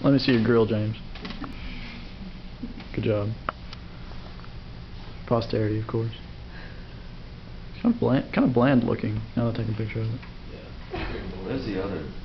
Let me see your grill, James. Good job. Posterity, of course. It's kind of bland looking now that I take a picture of it. Yeah. Where's the other?